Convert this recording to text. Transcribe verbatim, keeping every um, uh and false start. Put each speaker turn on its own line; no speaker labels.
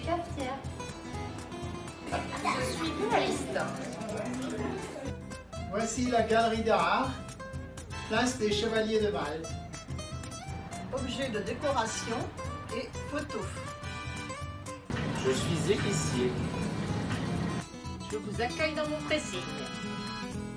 cafetière. Je suis muraliste.
Voici la galerie d'art, place des Chevaliers de Malte.
Objets de décoration et photos.
Je suis épicier.
Je vous accueille dans mon pressing.